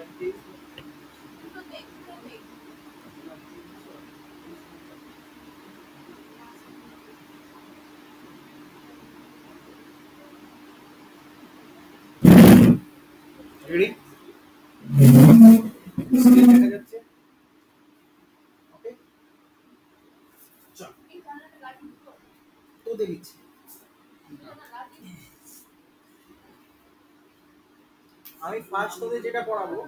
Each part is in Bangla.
রেডি? স্ক্রিন দেখা যাচ্ছে? ওকে, চল তো দেখিচ্ছি। আমি ফার্স্ট তোদের যেটা পড়াবো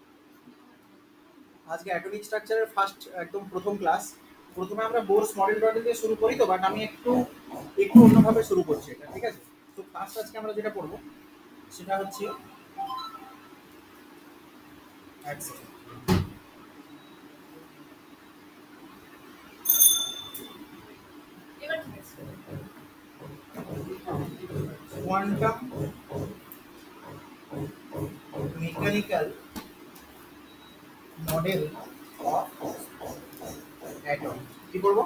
আজকে অ্যাটমিক স্ট্রাকচারের ফার্স্ট একদম প্রথম ক্লাস। প্রথমে আমরা বোরস মডেল দিয়ে শুরু করি তো, বাট আমি একটু অন্যভাবে শুরু করছি এটা, ঠিক আছে? তো ফার্স্ট আজকে আমরা যেটা পড়বো সেটা হচ্ছে quantum mechanical model of atom. কি করবো?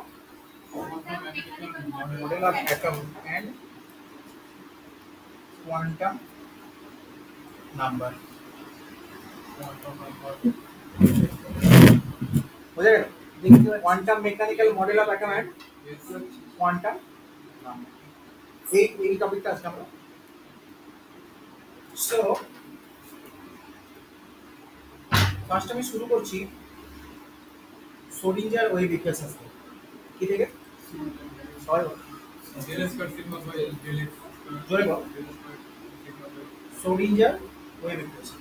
Model of atom and quantum number. বোঝা গেল? Quantum mechanical model of atom and quantum number, এই টপিকটা আজকে আমরা। সো ফার্স্ট আমি শুরু করছি সোডিঞ্জার ওয়েভ ইকুয়েশন থেকে। কি থেকে? সবাই বল। জয় বল। Schrodinger wave equation.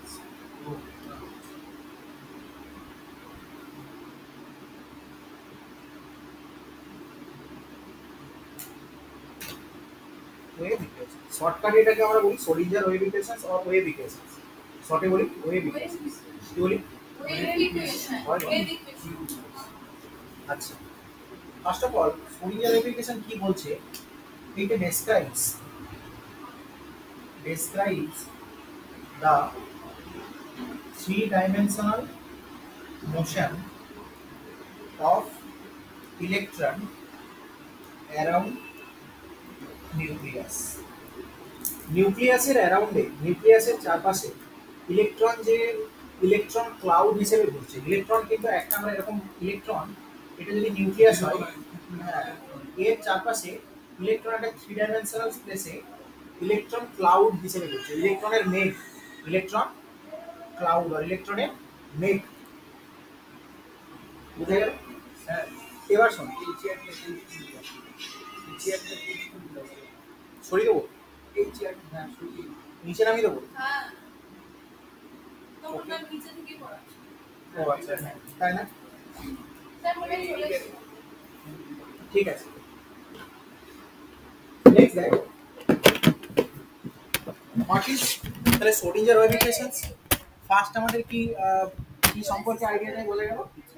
Wave equation শর্টকাটে এটাকে আমরা বলি Schrodinger wave equation or wave equation. শর্টে বলি ওয়েভ ইকুয়েশন। কি বলি? Wave equation. আচ্ছা, first of all Schrodinger wave equation কি বলছে? It describes the three-dimensional motion of electron around nucleus. নিউক্লিয়াসের অ্যারাউন্ডে, নিউক্লিয়াসের চারপাশে ইলেকট্রন যে ইলেকট্রন ক্লাউড হিসেবে ঘুরছে। ইলেকট্রন কিন্তু একটা আমরা এরকম ইলেকট্রন, এটা যদি নিউক্লিয়াস হয়, এর চারপাশে ইলেকট্রন একটা থ্রি ডাইমেনশনাল স্পেসে ইলেকট্রন ক্লাউড হিসেবে ঘুরছে। ইলেকট্রনের মেঘ, ইলেকট্রন ক্লাউড আর ইলেকট্রনের মেঘ। বুঝে গেল? হ্যাঁ, এবার শোন, সরিয়ে দেবো নিচে নামিয়ে দেবো। ও আচ্ছা, তাই না? ঠিক আছে, নেক্সট দেখো হোয়াট ইজ তাহলে সোডিঞ্জার ওয়েভ ইকুয়েশনস। ফার্স্ট আমাদের কি কি সম্পর্কে আইডিয়া নেই বলে গেল?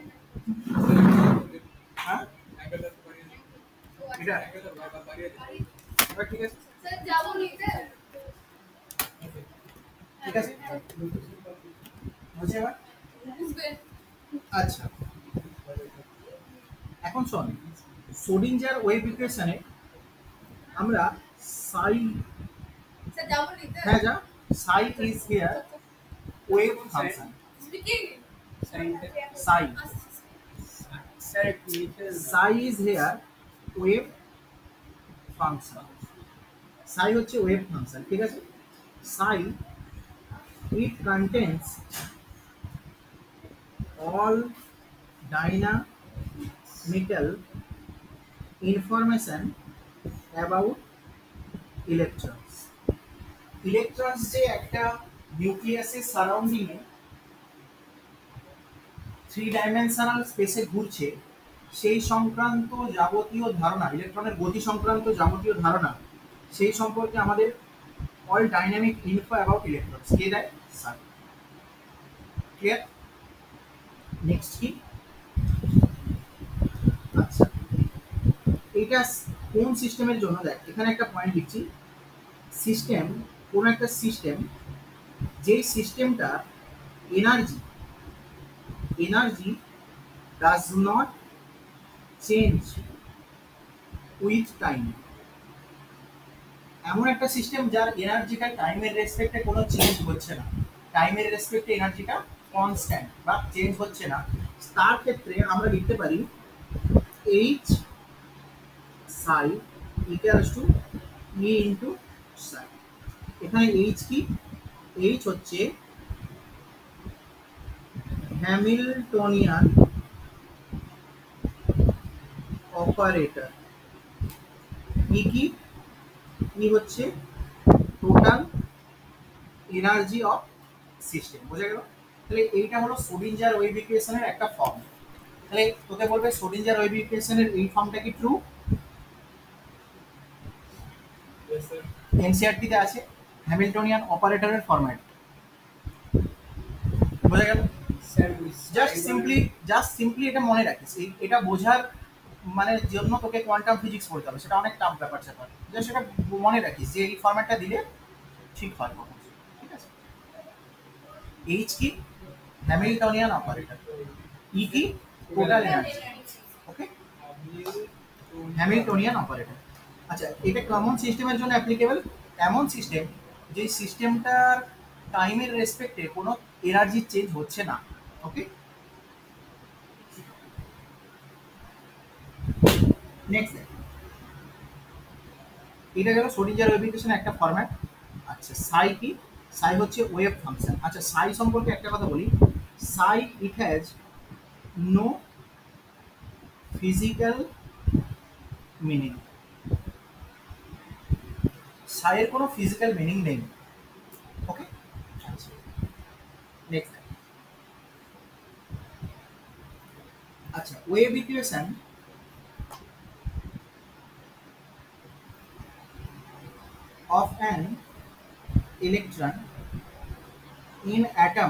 হ্যাঁ, এটা ঠিক আছে স্যার, যাবো নিতে। ঠিক আছে, বুঝে এবার? আচ্ছা, এখন শোন, সোডিঞ্জার ওয়েভ ইকুয়েশনে আমরা সাই, স্যার যাবো নিতে। হ্যাঁ যা, psi is here wave function. Psi is here wave function. Psi হচ্ছে ওয়েভ ফাংশন, ঠিক আছে? সাই it contains all dynamical information about electrons. Electrons যে একটা নিউক্লিয়াসের সারাউন্ডিং এ থ্রি ডাইমেনশনাল স্পেসে ঘুরছে, সেই সংক্রান্ত যাবতীয় ধারণা, ইলেকট্রনের গতি সংক্রান্ত যাবতীয় ধারণা, সেই সম্পর্কে আমাদের all dynamic info about electrons কে দেয়? সাই। ক্লিয়ার? নেক্সট কি? আচ্ছা, এটা কোন সিস্টেমের জন্য? দেখ এখানে একটা পয়েন্ট লিখছি, সিস্টেম, কোন একটা সিস্টেম যে সিস্টেমটা energy does not change with time. এমন একটা সিস্টেম যার এনার্জিটা টাইমের রেসপেক্টে কোনো চেঞ্জ হচ্ছে না, টাইমের রেসপেক্টে এনার্জিটা কনস্ট্যান্ট বা চেঞ্জ হচ্ছে না, তার ক্ষেত্রে আমরা লিখতে পারি H psi equals to E into সাই। এখানে এইচ কি? এইচ হচ্ছে হ্যামিল্টনিয়ান অপারেটর, ই কি? ই হচ্ছে টোটাল এনার্জি অফ সিস্টেম। বোঝা গেল? তাহলে এইটা হলো শ্রোডিঞ্জার ওয়েভ ইকুয়েশনের একটা ফর্ম। তাহলে তোকে বলবে শ্রোডিঞ্জার ওয়েভ ইকুয়েশনের এই ফর্মটা কি ট্রু? এনসিআরটিতে আছে হ্যামিল্টনিয়ান অপারেটরের ফরম্যাট। বোঝা গেল? জাস্ট সিম্পলি এটা মনে রাখিস, এটা বোঝার মানে জন্য তোকে কোয়ান্টাম ফিজিক্স পড়তে হবে, সেটা অনেক টাফ ব্যাপার স্যাপার। জাস্ট সেটা মনে রাখিস যে এই ফরম্যাটটা দিলে ঠিক হয়। ঠিক আছে? এইচ কি? Hamiltonian operator. ই কি? Total energy. Okay, Hamiltonian operator. আচ্ছা, এটা কমন সিস্টেমের জন্য অ্যাপ্লিকেবল। এমন সিস্টেম যে সিস্টেমটার টাইমের রেসপেক্টে কোনো এনার্জি চেঞ্জ হচ্ছে না। ওকে, নেক্সট এটা গেল শ্রোডিঞ্জার ওয়েভ ইকুয়েশনের একটা ফরম্যাট। আচ্ছা, সাই কি? সাই হচ্ছে ওয়েভ ফাংশন। আচ্ছা, সাই সম্পর্কে একটা কথা বলি। Psi it has no physical meaning. সাইয়ের কোনো ফিজিক্যাল মিনিং নেই। ওকে, আচ্ছা নেক্সট। আচ্ছা, wave equation of an electron in atom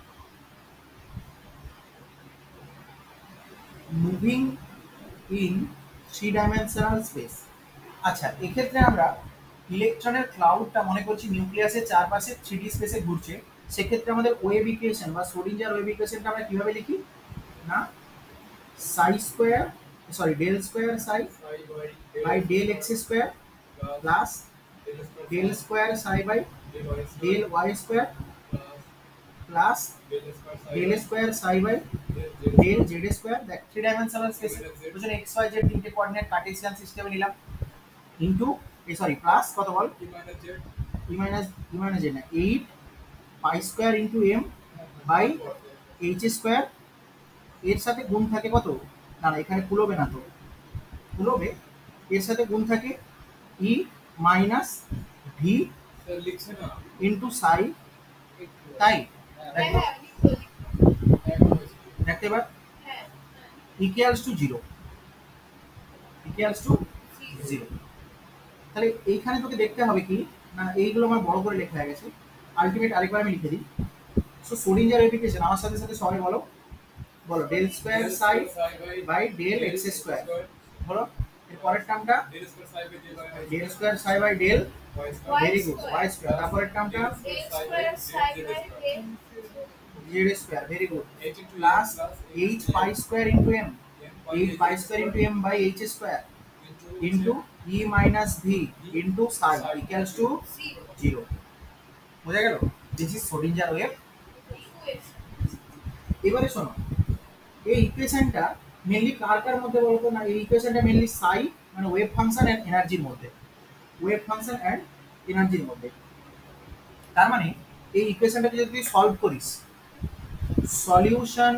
moving in three-dimensional space। আচ্ছা, এক্ষেত্রে আমরা ইলেকট্রনের ক্লাউডটা মনে করছি নিউক্লিয়াসের চারপাশে 3D স্পেসে ঘুরছে। সেক্ষেত্রে আমাদের ওয়েভ ইকুয়েশন বা শ্রোডিঞ্জার ওয়েভ ইকুয়েশনটা আমরা কিভাবে লিখি? না, psi square sorry del square psi by del x square plus del square psi by del y square plus del square psi by del z square. দেখ, থ্রি ডাইমেনশনাল স্পেসে বুঝলেন এক্স ওয়াই জেড তিনটে কোঅর্ডিনেট কার্টেসিয়ান সিস্টেমে নিলাম ইনটু প্লাস কত বল? ই মাইনাস জেড না, 8 pi square into m by h square. এর সাথে গুণ থাকে কত? না না, এখানে কুলোবে না তো, কুলোবে। এর সাথে গুণ থাকে ই মাইনাস ভি ইনটু সাই। তাই দেখতে এবার equals to zero, equals to zero. তাহলে এইখানে তোকে দেখতে হবে কি না, এইগুলো আমার বড় করে লেখা হয়ে গেছে। আলটিমেট আরেকবার আমি লিখে দিই। সো শ্রোডিঞ্জার ওয়েভ ইকুয়েশন আমার সাথে সাথে সবাই বলো, বলো del square psi by del x square. বলো এর পরের টার্মটা del square psi by del, very good, y square. তারপরের টার্মটা z square, very good, plus h pi square into m, 8 pi square into m by h square into E minus V into psi equals to zero. বোঝা গেল? This is Schrodinger wave. এবারে শোনো, এই ইকুয়েশনটা মেনলি কার কার মধ্যে বলতো না? এই ইকুয়েশনটা মেনলি সাই মানে ওয়েভ ফাংশন এন্ড এনার্জির মধ্যে, ওয়েভ ফাংশন এন্ড এনার্জির মধ্যে। তার মানে এই ইকুয়েশনটাকে যদি তুই সলভ করিস, সলিউশন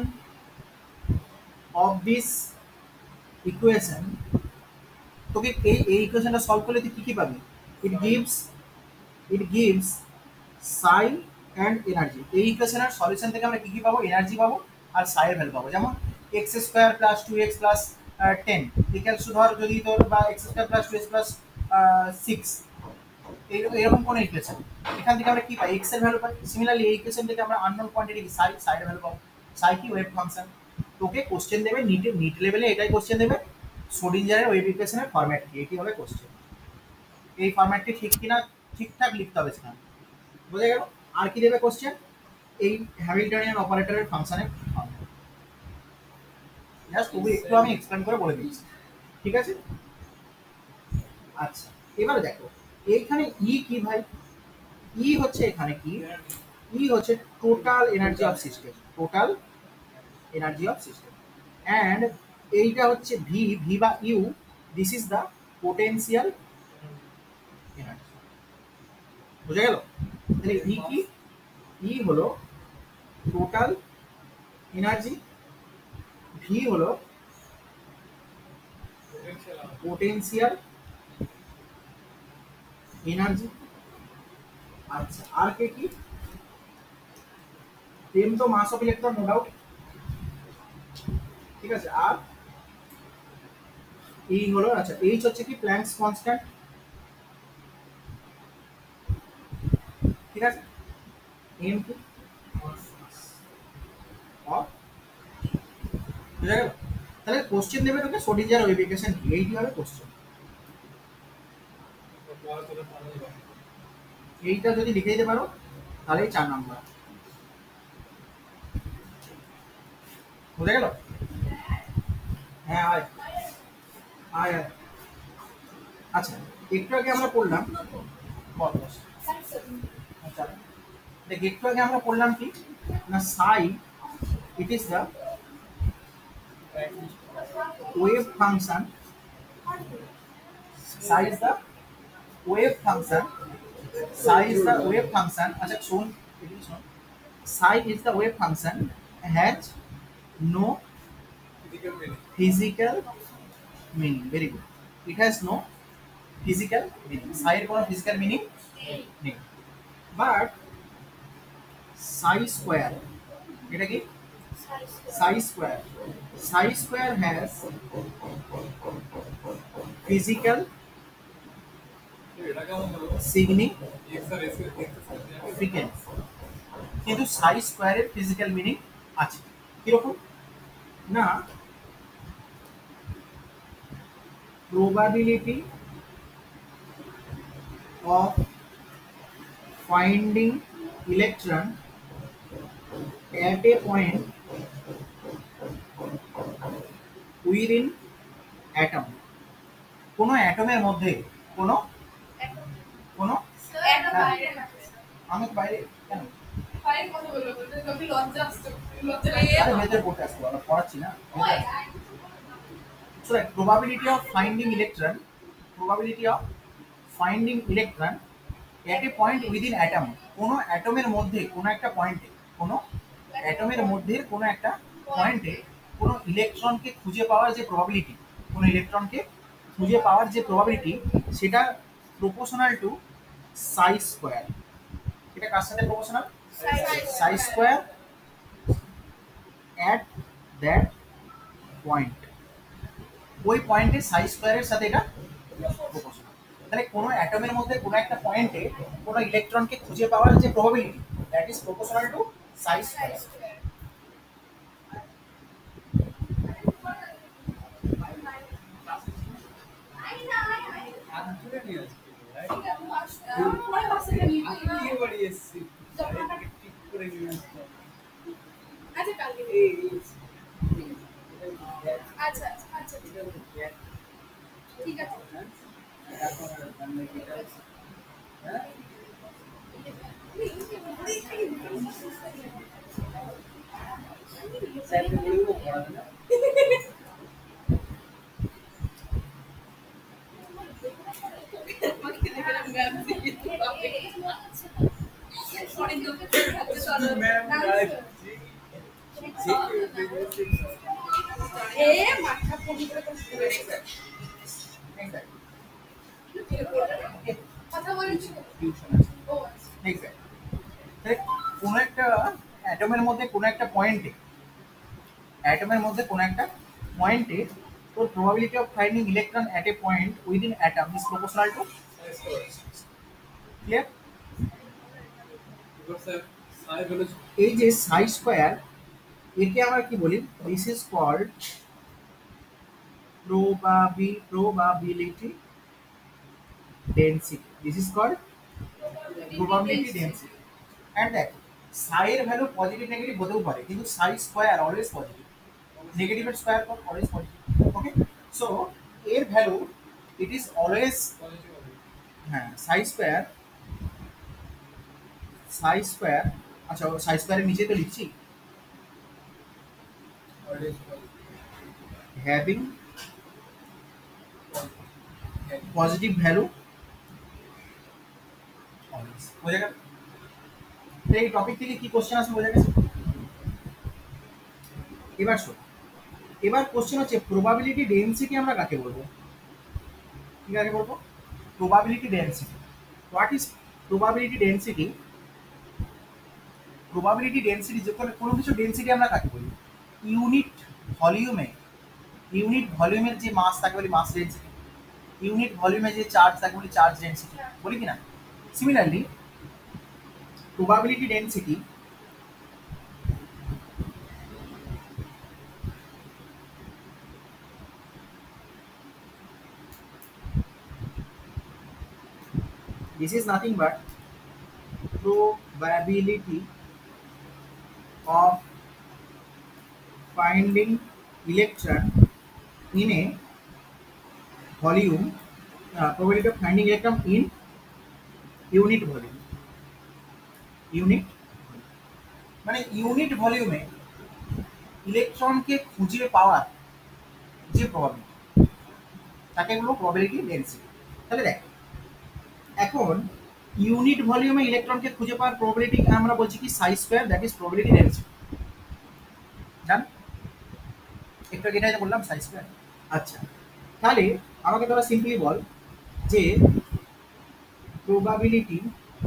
অফ দিস ইকুয়েশন, তোকে এই ইকুয়েশনটা সলভ করলে তুই কি পাবি? It gives psi and energy. এই ইকুয়েশনের সলিউশন থেকে আমরা কি পাবো? এনার্জি পাবো আর সাই এর ভ্যালু পাবো। যেমন x square plus 2x plus 10 equals to, ধর যদি তোর বা x square plus 2x plus 6 এরকম কোন ইকুয়েশন, এখান থেকে আমরা কি পাই? এক্স এর ভ্যালু পাই। সিমিলারলি এই ইকুয়েশন থেকে আমরা আননোন কোয়ান্টিটি কি সাই, সাই এর ভ্যালু পাবো। সাই কি? Wave function. তোকে কোশ্চেন দেবে নিট লেভেলে, এটাই কোশ্চেন দেবে, শ্রোডিঞ্জারের ওয়েভ ইকুয়েশনের ফরম্যাট কি, এটি হবে কোশ্চেন। এই ফরম্যাটটি ঠিক কিনা ঠিকঠাক লিখতে হবে সেখানে। বোঝা গেল? আর কি দেবে কোশ্চেন? এই হ্যামিল্টনিয়ান অপারেটরের ফাংশনের ফরম্যাট। জাস্ট তবু একটু আমি এক্সপ্লেন করে বলে দিচ্ছি, ঠিক আছে? আচ্ছা, এবারে দেখো এইখানে ই কি ভাই? ই হচ্ছে এখানে কি? ই হচ্ছে total energy of system. Total energy of system. And এইটা হচ্ছে ভি, ভি বা U, this is the potential energy. বুঝা গেল? তাহলে ই কি? ই হলো টোটাল এনার্জি, ভি হলো পোটেন্সিয়াল এনার্জি। আচ্ছা, আর কে কি? এম তো mass of electron, no doubt, ঠিক আছে। আর এই হলো, আচ্ছা এইচ হচ্ছে কি প্ল্যাঙ্কস কনস্ট্যান্ট, ঠিক আছে। এম কি? অফ, বুঝা গেল? তাহলে কোশ্চেন দেবে তোকে সোডিঞ্জার ওয়েভিফিকেশন কি, এইটি হবে কোশ্চেন। এইটা যদি লিখে দিতে পারো তাহলেই 4 নাম্বার। বুঝা গেল? হ্যাঁ আয় আয় আয়। আচ্ছা, একটু আগে আমরা পড়লাম, বল বস। আচ্ছা দেখ, একটু আগে আমরা পড়লাম কি না, psi it is the wave function, psi is the wave function, psi is the wave function. আচ্ছা শোন, এদিকে শোন, psi is the wave function has no physical meaning. Very good. It has no physical meaning. Psi এর কোনো physical meaning নেই। But psi square, এটা কি? Psi square. Psi square has physical significance. কিন্তু psi square এর physical meaning আছে। কিরকম না, probability of finding electron at a point within atom, কোনো অ্যাটমের মধ্যে, কোনো কোনো আমি বাইরে কেন বাইরে কথা বলবো, তুমি লজ্জা আসছে, লজ্জা লাগে, আরে ভেতরে পড়তে আসছে, আমরা পড়াচ্ছি না। So the probability of finding electron, probability of finding electron at a point within atom, কোনো অ্যাটমের মধ্যে কোনো একটা পয়েন্টে, কোনো অ্যাটমের মধ্যে কোনো একটা পয়েন্টে কোনো ইলেকট্রনকে খুঁজে পাওয়ার যে প্রবাবিলিটি, কোনো ইলেকট্রনকে খুঁজে পাওয়ার যে প্রবাবিলিটি, সেটা প্রপোর্শনাল টু সাই স্কোয়ার। এটা কার সাথে proportional? Sai square at that point, ওই পয়েন্টে সাই স্কোয়ারের সাথে এটা প্রপোর্শনাল। তাহলে কোনো অ্যাটমের মধ্যে কোনো একটা পয়েন্টে কোনো ইলেকট্রনকে খুঁজে পাওয়ার যে probability, that is proportional to psi square. ঠিক আছে। কোনো একটা অ্যাটমের মধ্যে কোনো একটা পয়েন্টে, অ্যাটমের মধ্যে কোনো একটা পয়েন্টে তোর probability of finding electron at a point within atom is proportional to, clear? এই যে সাই স্কোয়ার, একে আমরা কি বলি? This is called probability density. This is called probability density. And দেখ, psi এর ভ্যালু পজিটিভ নেগেটিভ হতেও পারে, কিন্তু psi স্কয়ার অলওয়েজ পজিটিভ, নেগেটিভের স্কয়ার কর অলওয়েজ পজিটিভ। ওকে, সো এর ভ্যালু ইট ইজ অলওয়েজ হ্যাঁ psi স্কয়ার। আচ্ছা psi স্কয়ারের নিচে তো লিখছি, হ্যাভিং পজিটিভ ভ্যালু অলওয়েজ। বোঝা গেল? এই টপিক থেকে কি কোশ্চেন আসবে বোঝা গেছে? এবার শোন, এবার কোশ্চেন হচ্ছে প্রবাবিলিটি ডেনসিটি আমরা কাকে বলবো? কি কাকে বলবো? Probability density. What is probability density? Probability density যে কোনো কিছু ডেনসিটি আমরা কাকে বলি? ইউনিট ভলিউমে, ইউনিট ভলিউমের যে মাস তাকে বলি মাস ডেনসিটি, ইউনিট ভলিউমে যে চার্জ তাকে বলি চার্জ ডেনসিটি, বলি কি না? Similarly probability density this is nothing but probability of finding electron in a volume, probability of finding electron in unit volume, unit মানে ইউনিট ভলিউমে ইলেকট্রনকে খুঁজে পাওয়ার যে প্রবাবিলিটি তাকে বলবো প্রবাবিলিটি ডেনসিটি। তাহলে দেখ, এখন ইউনিট ভলিউমে ইলেকট্রনকে খুঁজে পাওয়ার প্রবাবিলিটি আমরা বলছি কি psi square, that is probability density. জান একটু আগে এটা বললাম সাই স্কয়ার। আচ্ছা, তাহলে আমাকে তোরা সিম্পলি বল যে probability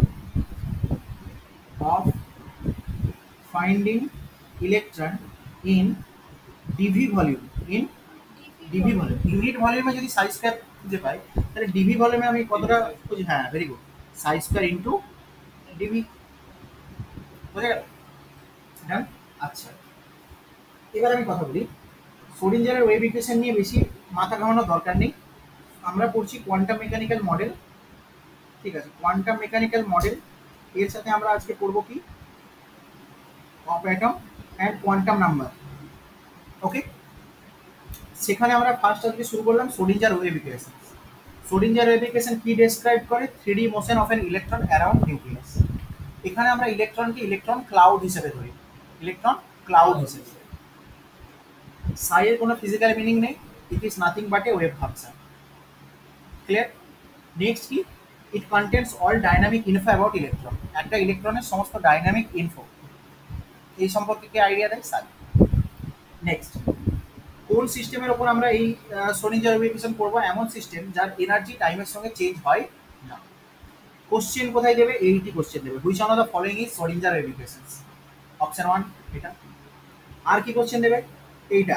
of finding electron in dV volume, in dV volume, unit ভলিউমে যদি সাই স্কয়ার খুঁজে পাই তাহলে ডিভি ভলিউমে আমি কতটা খুঁজি? হ্যাঁ, very good, psi square into dV. বোঝা গেল? ডান। আচ্ছা, এবার আমি কথা বলি, শ্রোডিঞ্জারের ওয়েভ ইকুয়েশন নিয়ে বেশি মাথা ঘামানোর দরকার নেই। আমরা পড়ছি কোয়ান্টাম মেকানিক্যাল মডেল, ঠিক আছে? কোয়ান্টাম মেকানিক্যাল মডেল এর সাথে আমরা আজকে পড়ব কি of atom and quantum number. Okay, সেখানে আমরা ফার্স্ট আজকে শুরু করলাম Schrodinger wave equation. Schrodinger wave equation কি ডেসক্রাইব করে? 3D motion of an electron around nucleus. এখানে আমরা ইলেকট্রনকে ইলেকট্রন ক্লাউড হিসেবে ধরি, ইলেকট্রন ক্লাউড হিসেবে। সাই এর কোনো ফিজিক্যাল মিনিং নেই, it is nothing but a wave function. Clear? Next কি? It contains all dynamic info about electron. একটা ইলেকট্রনের সমস্ত ডাইনামিক ইনফো এই সম্পর্কে কি আইডিয়া দেয় সাই। নেক্সট, কোন সিস্টেমের ওপর আমরা এই শ্রোডিঞ্জার ওয়েভ ইকুয়েশন করবো? এমন সিস্টেম যার এনার্জি টাইমের সঙ্গে চেঞ্জ হয় না। কোশ্চেন কোথায় দেবে? এইটি কোশ্চেন দেবে, which one of the following is Schrodinger wave equation? Option 1 এটা। আর কি কোশ্চেন দেবে? এইটা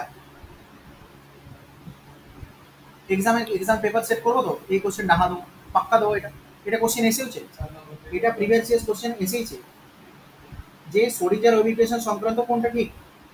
এক্সাম পেপার সেট করবো তো এই কোশ্চেন ডাহা দেবো, পাক্কা দেবো। এটা এটা কোশ্চেন এসেওছে, এটা প্রিভিয়াস ইয়ার কোশ্চেন এসেইছে যে শ্রোডিঞ্জার ওয়েভ ইকুয়েশন সংক্রান্ত কোনটা ঠিক।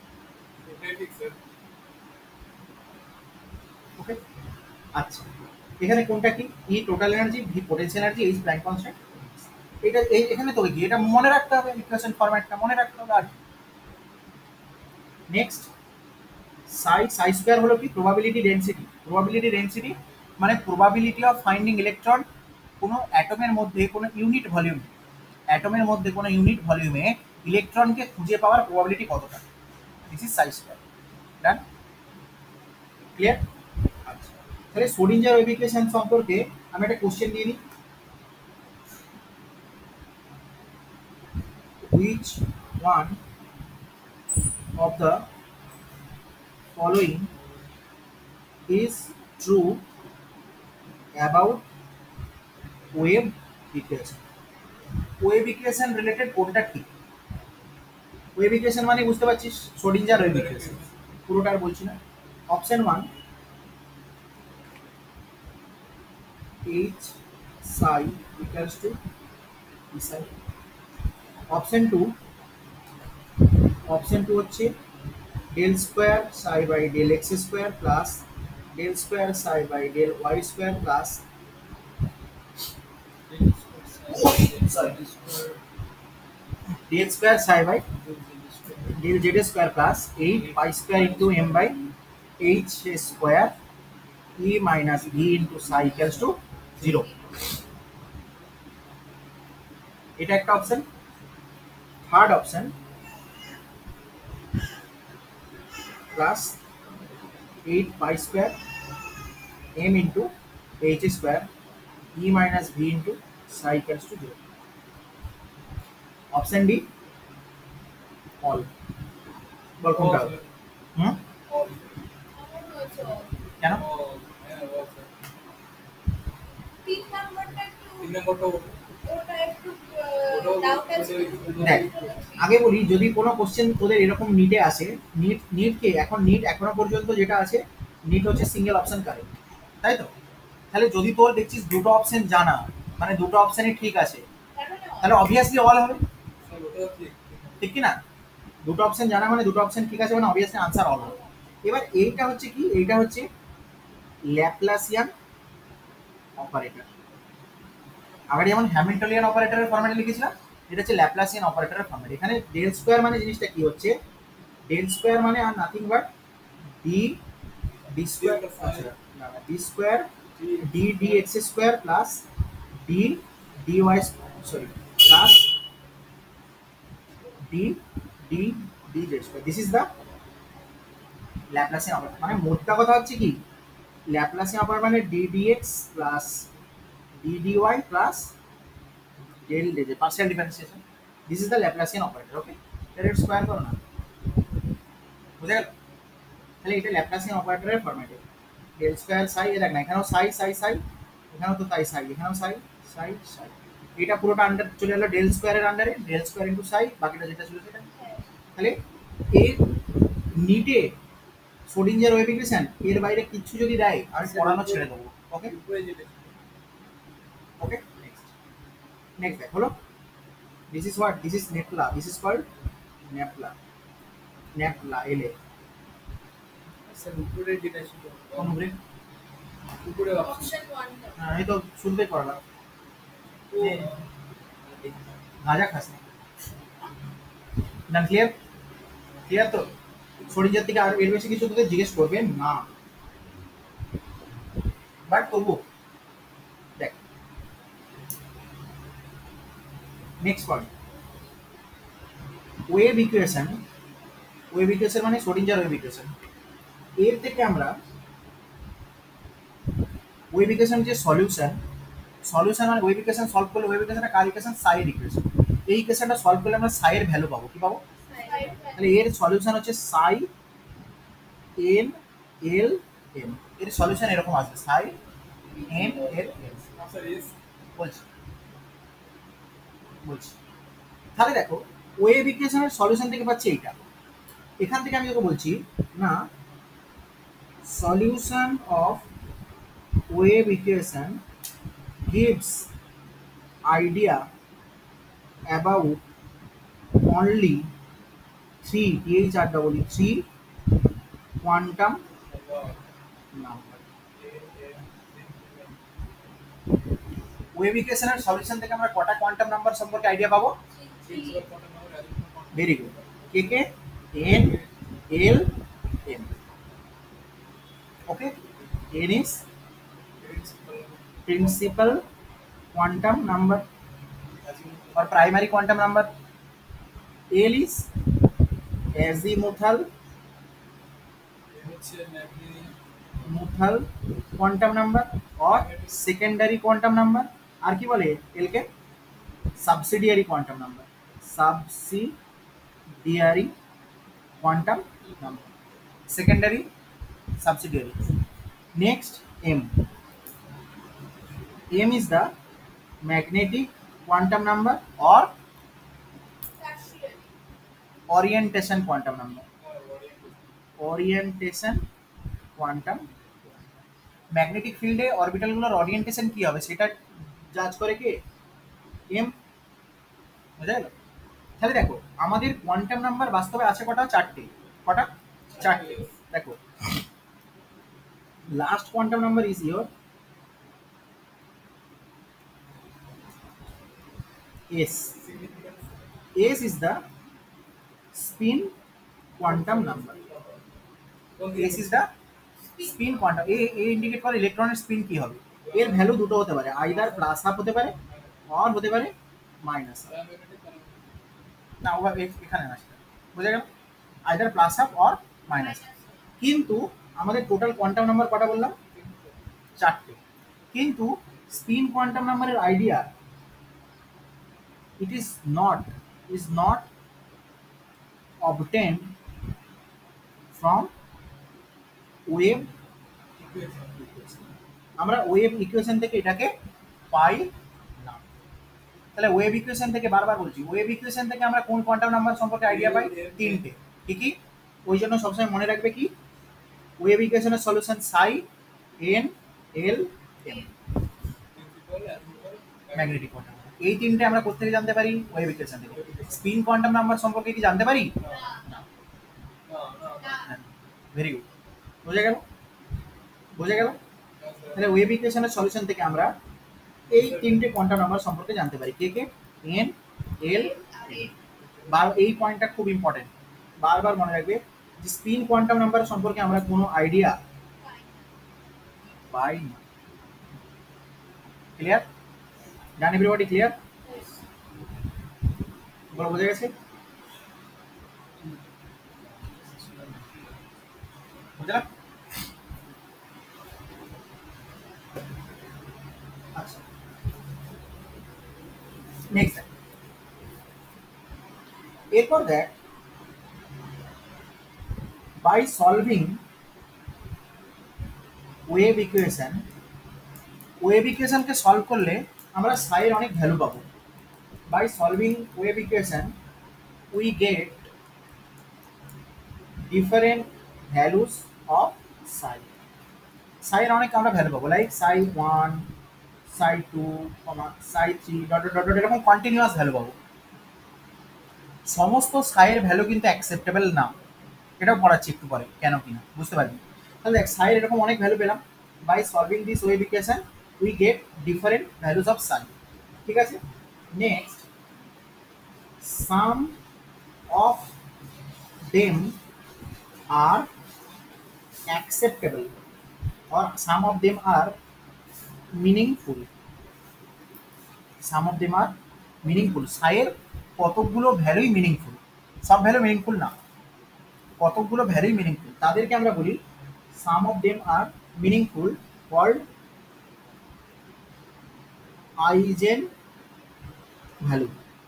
ওকে, আচ্ছা, এখানে কোনটা কি? E total energy, V potential energy, h Planck constant. এটা এখানে তোকে কি এটা মনে রাখতে হবে, ইকুয়েশন ফরম্যাটটা মনে রাখতে হবে। আর নেক্সট, সাই স্কয়ার হলো কি? Probability density. প্রবাবিলিটি ডেনসিটি মানে প্রবাবিলিটি অফ ফাইন্ডিং ইলেকট্রন কোনো অ্যাটমের মধ্যে, কোনো ইউনিট ভলিউমে, অ্যাটমের মধ্যে কোনো ইউনিট ভলিউমে ইলেকট্রনকে খুঁজে পাওয়ার প্রবাবিলিটি কতটা, this is psi square. Done? Clear? আচ্ছা, তাহলে শ্রোডিঞ্জার ওয়েভ ইকুয়েশন সম্পর্কে আমি একটা কোশ্চেন দিয়ে নিই। Which one of the following is true about wave equation? Wave equation related কোনটা ঠিক? ওয়েভ ইকুয়েশন মানে বুঝতে পারছিস, শ্রোডিঞ্জার ওয়েভ ইকুয়েশন, পুরোটা আর বলছি না। Option 1 H psi equals to E psi. Option 2 হচ্ছে del square psi by del x square plus del square psi by del y square plus del square psi by del z square plus 8 pi square into m by h square e minus v into psi equals to 0। এটা একটা অপশন। Third option plus 8 pi square m into h square e minus v into psi equals to 0. Option D all. বল কোনটা হবে? হুম কেন? দেখ আগে বলি, যদি কোনো কোশ্চেন তোদের এরকম নিটে আসে, নিটকে এখন নিট এখনো পর্যন্ত যেটা আছে, নিট হচ্ছে সিঙ্গেল অপশন কারেক্ট, তাই তো? তাহলে যদি তোর দেখছিস দুটো অপশন জানা, মানে দুটো অপশনই ঠিক আছে, তাহলে অবভিয়াসলি অল হবে, ঠিক কি না? দুটো অপশন জানা মানে দুটো অপশন ঠিক আছে, মানে অবভিয়াসলি আনসার অল হবে। এবার এইটা হচ্ছে কি, এইটা হচ্ছে ল্যাপ্লাসিয়ান অপারেটর। আগে যেমন হ্যামিল্টনিয়ান অপারেটরের ফরম্যাটে লিখেছিলাম, এটা হচ্ছে ল্যাপ্লাসিয়ান অপারেটরের ফরম্যাট। এখানে ডেল স্কোয়ার মানে জিনিসটা কি হচ্ছে, ডেল স্কোয়ার মানে আর nothing but d d square, d square d d x square plus d d y, sorry, plus d d d z square. This is the Laplacian operator. মানে মোটটা কথা হচ্ছে কি, ল্যাপ্লাসিয়ান অপারেটর মানে d d x plus d d y plus del d z, partial differentiation. This is the Laplacian operator. Okay, এটা স্কোয়ার করো না, বুঝে গেল? তাহলে এটা ল্যাপ্লাসিয়ান অপারেটরের ফরম্যাটে ডেল স্কোয়ার সাই, এ দেখ না এখানেও সাই সাই সাই, এখানেও তো তাই সাই, এখানেও সাই সাই সাই, এটা পুরোটা আন্ডার চলে এলো ডেল স্কোয়ারের আন্ডারে, ডেল স্কোয়ার ইন্টু সাই, বাকিটা যেটা ছিল সেটা। তাহলে এর নিটে সোডিঞ্জার ওয়েভ ইকুয়েশন এর বাইরে কিছু যদি দেয় আমি পড়ানো ছেড়ে দেবো। ওকে ওকে, নেক্সট নেক্সট দেখ হলো, this is what, this is nabla, this is called nabla, nabla এলে স্যার উপরে যেটা ছিল কোন উপরে? উপরে অপশন 1 হ্যাঁ এই তো শুনতেই পড়লাম, গাঁজা খাস না, ক্লিয়ার? ক্লিয়ার তো? শরীরের থেকে আর এর বেশি কিছু তোদের জিজ্ঞেস করবে না, বাট তবু দেখ next point, wave equation. Wave equation মানে শরীরের ওয়েভ ইকুয়েশন। এর থেকে আমরা ওয়েভ ইকুয়েশন যে সলিউশন, সলিউশন মানে ওয়েভ ইকুয়েশন সলভ করলে, ওয়েভ ইকুয়েশনটা কার ইকুয়েশন? সাইড ইকুয়েশন। এই ইকুয়েশনটা সলভ করলে আমরা সাইয়ের ভ্যালু পাবো, কি পাবো? তাহলে এর সলিউশন হচ্ছে সাই এন এল এম। এর সলিউশন এরকম আসবে, সাই এন এল এম। বলছি বলছি তাহলে দেখো ওয়েভ ইকুয়েশনের সলিউশন থেকে পাচ্ছি এইটা। এখান থেকে আমি তোকে বলছি না, solution of wave equation gives idea about only three quantum number. Wave ইকুয়েশনের সলিউশন থেকে আমরা কটা কোয়ান্টাম নাম্বার সম্পর্কে আইডিয়া পাবো? Very good. কে কে? N L m. Okay, n is principal quantum number or primary quantum number, L is azimuthal quantum number or secondary quantum number, আর কি বলে L কে? subsidiary quantum number, subsidiary quantum number, secondary subsidiary. Next M is the magnetic quantum number or orientation quantum number, orientation quantum। Magnetic ফিল্ডে অরবিটালগুলোর ওরিয়েন্টেশন কি হবে সেটা জাজ করে কে? এম। বুঝা গেল? তাহলে দেখো আমাদের কোয়ান্টাম নাম্বার বাস্তবে আছে কটা? চারটে। কটা? চারটে। দেখো last quantum number is your S. S is the spin quantum number. S is the spin quantum. A indicate করে ইলেকট্রনের স্পিন কি হবে। এর ভ্যালু দুটো হতে পারে, আইদার প্লাস হাফ হতে পারে অর হতে পারে মাইনাস হাফ। না ওভাবে এখানে না, সেটা বুঝা গেল, either plus half or minus half. কিন্তু আমাদের টোটাল কোয়ান্টাম নাম্বার কটা বললাম? চারটে। কিন্তু স্পিন কোয়ান্টাম নাম্বারের idea it is not obtained from wave equation. আমরা ওয়েভ ইকুয়েশন থেকে এটাকে পাই না। তাহলে ওয়েভ ইকুয়েশন থেকে, বারবার বলছি, ওয়েভ ইকুয়েশন থেকে আমরা কোন কোয়ান্টাম নাম্বার সম্পর্কে আইডিয়া পাই? তিনটে। ঠিকই। ওই জন্য সবসময় মনে রাখবে কি, ওয়েভ ইকুয়েশনের সলিউশন সাই এন এল এম, ম্যাগনেটিক কোয়ান্টাম। এই তিনটে আমরা কোথা থেকে জানতে পারি? ওয়েভ ইকুয়েশন থেকে। স্পিন কোয়ান্টাম নাম্বার সম্পর্কে কি জানতে পারি? না। ভেরি গুড, বোঝা গেল? বোঝা গেল? তাহলে ওয়েভ ইকুয়েশনের সলিউশন থেকে আমরা এই তিনটে কোয়ান্টাম নাম্বার সম্পর্কে জানতে পারি। কে কে? এন এল এম। এই পয়েন্টটা খুব ইম্পর্টেন্ট, বারবার মনে রাখবে যে স্পিন কোয়ান্টাম নাম্বার সম্পর্কে আমরা কোনো আইডিয়া পাই না। ক্লিয়ার? জান এভরিবডি? ক্লিয়ার? বলো, বোঝা গেছে? বুঝলাম? আচ্ছা, নেক্সট এরপর দেখ, by solving wave equation, wave ইকুয়েশনকে সলভ করলে আমরা সাইয়ের অনেক ভ্যালু পাবো। By solving wave equation we get different values of psi. সাইয়ের অনেক আমরা ভ্যালু পাবো, লাইক সাই 1, সাই 2, সাই 3 ডট ডট ডট, এরকম কন্টিনিউয়াস ভ্যালু পাবো। সমস্ত সাইয়ের ভ্যালু কিন্তু অ্যাকসেপ্টেবল না, এটাও পড়াচ্ছি একটু পরে কেন কিনা, বুঝতে পারবি। তাহলে দেখ, সাইয়ের এরকম অনেক ভ্যালু পেলাম। By solving this wave equation we get different values of psi. ঠিক আছে। Next, some of them are acceptable or some of them are meaningful. Some of them are meaningful. সাইয়ের কতগুলো ভ্যালুই মিনিংফুল, সব ভ্যালু মিনিংফুল না, কতগুলো ভ্যালুই মিনিংফুল, তাদেরকে আমরা বলি some of them are meaningful, called eigen value,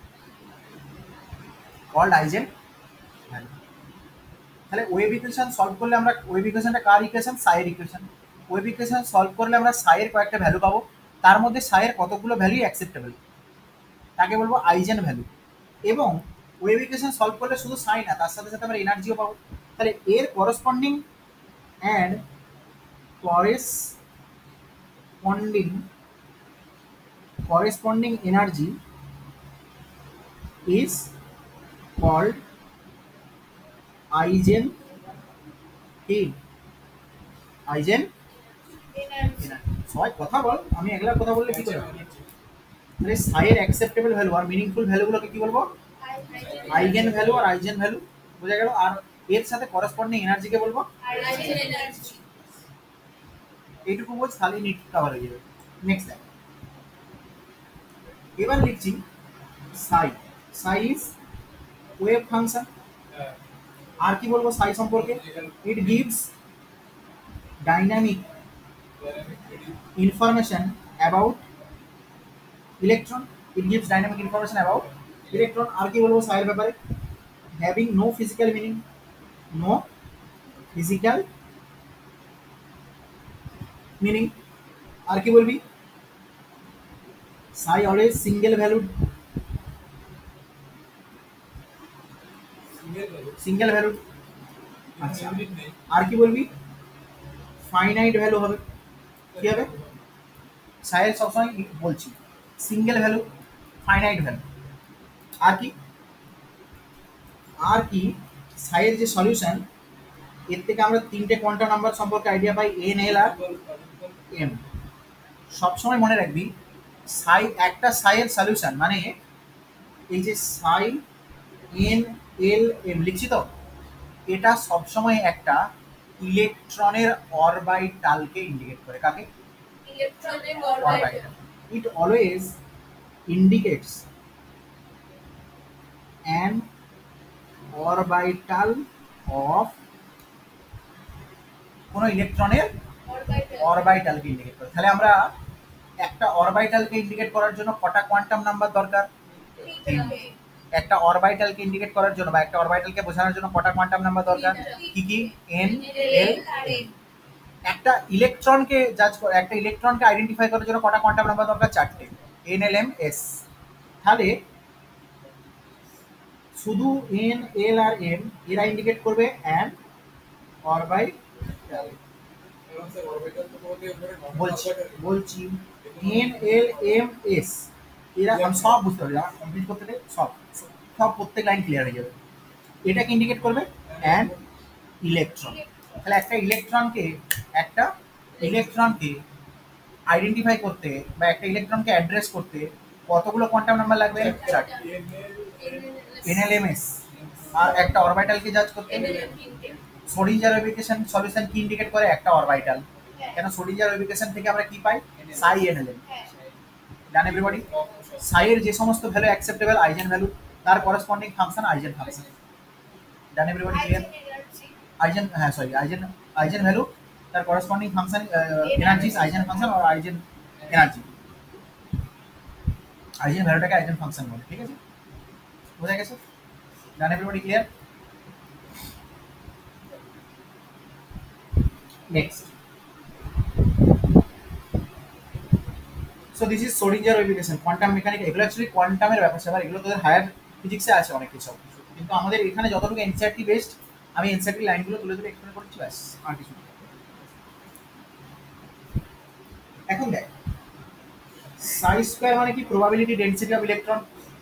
called eigen value. তাহলে ওয়েভ ইকুয়েশন সলভ করলে আমরা, ওয়েভ ইকুয়েশনটা কার ইকুয়েশন? সাইয়ের ইকুয়েশন। ওয়েভ ইকুয়েশন সলভ করলে আমরা সাইয়ের কয়েকটা ভ্যালু পাবো, তার মধ্যে সাইয়ের কতগুলো ভ্যালু অ্যাকসেপ্টেবল, তাকে বলবো আইজেন ভ্যালু। এবং ওয়েভ ইকুয়েশন সলভ করলে শুধু সাই না, তার সাথে সাথে আমরা এনার্জিও পাবো। তাহলে এর corresponding and corresponding energy is called Eigen field. Eigen energy. সবাই কথা বল, আমি এগুলা কথা বললে কি করব? তাহলে সাইয়ের অ্যাকসেপ্টেবল ভ্যালু আর মিনিংফুল ভ্যালুগুলোকে কি বলবো? আইগেন ভ্যালু আর আইজেন ভ্যালু। বোঝা গেল? আর এর সাথে করসপন্ডিং এনার্জিকে বলবো আইজেন এনার্জি। এইটুকু বোঝ, খালি নিট কভার হয়ে যাবে। নেক্সট দেখ, এবার লিখছি সাই। সাই ইজ ওয়েভ ফাংশন। আর কি বলবো সাই সম্পর্কে? It gives dynamic information about electron. It gives dynamic information about electron. আর কি বলবো সাইয়ের ব্যাপারে? Having no physical meaning, no physical meaning. আর কি বলবি? Psi always single valued, single valued. আচ্ছা, আর কি বলবি? ফাইনাইট ভ্যালু হবে। কি হবে? সাইয়ের সবসময় বলছি সিঙ্গেল ভ্যালু, ফাইনাইট ভ্যালু। আর কি? আর কি সাইয়ের যে সলিউশন, এর থেকে আমরা তিনটে কোয়ান্টাম নাম্বার সম্পর্কে আইডিয়া পাই, এন এল আর এম। সবসময় মনে রাখবি সাই, একটা সাইয়ের সলিউশন মানে এই যে সাই এন এল এম লিখছি তো, এটা সবসময় একটা ইলেকট্রনের অরবাইটালকে ইন্ডিকেট করে। কাকে? ইলেকট্রনের orbital. It always indicates an orbital of কোনো ইলেকট্রনের অরবিটালকে ইন্ডিকেট করে। তাহলে আমরা একটা অরবিটালকে ইন্ডিকেট করার জন্য কটা কোয়ান্টাম নাম্বার দরকার? একটা অরবিটালকে ইন্ডিকেট করার জন্য বা একটা অরবিটালকে বোঝানোর জন্য কটা কোয়ান্টাম নাম্বার দরকার? কি কি? এন, এল, এম। একটা ইলেকট্রনকে একটা ইলেকট্রনকে আইডেন্টিফাই করার জন্য কটা কোয়ান্টাম নাম্বার দরকার? চারটে, এন, এল, এম, এস। তাহলে শুধু এন, এল আর এম এরা ইন্ডিকেট করবে অ্যান অরবিটাল। বলছি বলছি এন, এল, এম, এস এরা আমি সব বুঝতে পারবি, আমার কমপ্লিট করতে গেলে সব সব প্রত্যেক লাইন ক্লিয়ার হয়ে যাবে। এটাকে ইন্ডিকেট করবে অ্যান ইলেকট্রন। তাহলে একটা ইলেকট্রনকে আইডেন্টিফাই করতে বা একটা ইলেকট্রনকে অ্যাড্রেস করতে কতগুলো কোয়ান্টাম নাম্বার লাগবে? চারটি, এনএলএমএস। আর একটা অরবিটালকে জাজ করতে শ্রোডিঞ্জার ওয়েভিকেশন সলিউশন কি ইন্ডিকেট করে? একটা অরবিটাল। কেন? শ্রোডিঞ্জার ওয়েভিকেশন থেকে আমরা কি পাই? সাই এনএলএম। জান এভরিবডি? সাই এর যে সমস্ত ভ্যালু অ্যাকসেপ্টেবল আইজেন ভ্যালু, তার করসপন্ডিং ফাংশন আইজেন ফাংশন। জান এভরিবডি ক্লিয়ার? আইজেন, হ্যাঁ সরি, আইজেন ভ্যালু, তার corresponding function energies eigen function আর আইজেন এনার্জি। আইজেন ভ্যালুটাকে আইজেন ফাংশন বলে। ঠিক আছে, বোঝা গেছে? জান everybody clear? Next, so this is Schrodinger wave equation, quantum mechanics. এগুলো অ্যাকচুয়ালি কোয়ান্টামের ব্যাপার, এগুলো তোদের হায়ার ফিজিক্সে আছে অনেক কিছু, কিন্তু আমাদের এখানে যতটুকু এনসিইআরটি বেসড, আমি এনসিইআরটি লাইনগুলো তুলে তুলে এক্সপ্লেন করছি, ব্যাস আর কিছু না। এখন দেখ, সাই স্কয়ার মানে কি? প্রবাবিলিটি ডেনসিটি অফ ইলেকট্রন,